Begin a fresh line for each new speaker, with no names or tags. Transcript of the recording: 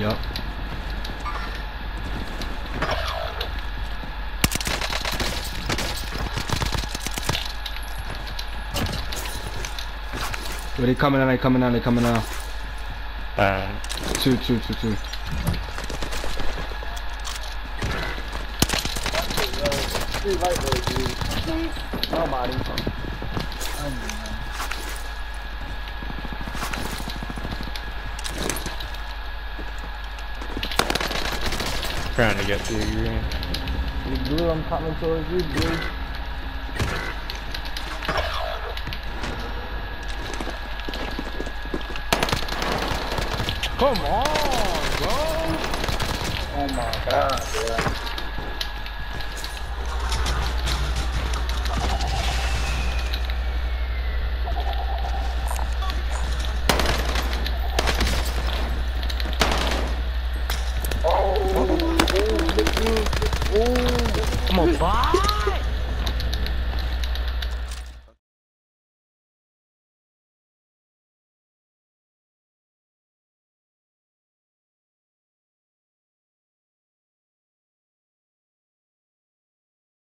Yup. Well, they coming now. Two.
Nobody.
Trying to get to you, green.
You blue, I'm coming towards you, blue.
Come on, bro.
Oh my god, bro.
Come on, Bob.